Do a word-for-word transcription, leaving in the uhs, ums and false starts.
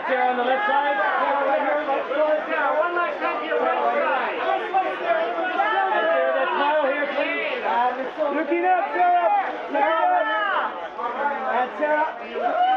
Sarah on the left side. Sarah right here. Sarah, one last time to your right side. And Sarah, that smile here, please. Looking up, Sarah. Looking up. And Sarah.